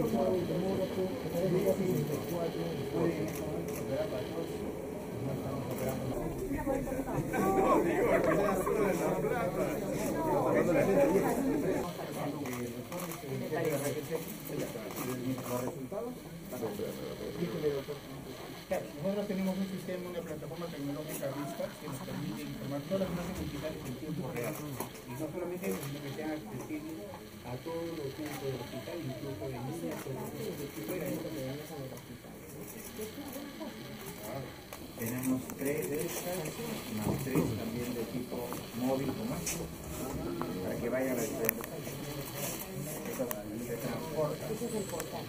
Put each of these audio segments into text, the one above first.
Nosotros tenemos un sistema, una plataforma tecnológica vista que nos permite informar todas las imágenes digitales en tiempo real. Y no solamente eso, sino que sean accesibles a todos los puntos del hospital, incluso en línea, tenemos 3 de estas, más 3 también de tipo móvil o más, para que vayan a las diferentes áreas. Eso se transporta. Ese es el portal.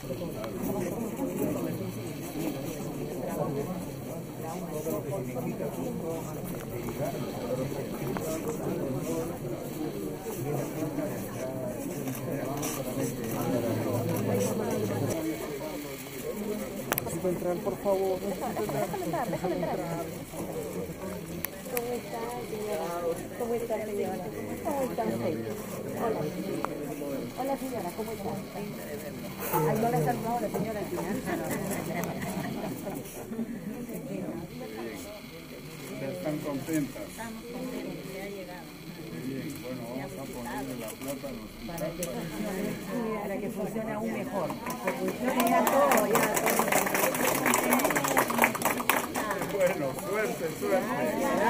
Necesito entrar, por favor. Déjame entrar. ¿Cómo está, señora? ¿Cómo está, señora? ¿Cómo está usted? Hola. Hola, señora, ¿cómo está? Ay, no la saludó la señora al final. ¿Están contentas? Estamos contentos, que ha llegado. Bien, bueno, vamos a ponerle la plata al hospital. Para que funcione aún mejor. Que funcione ya todo, ya todo. Bueno, suerte.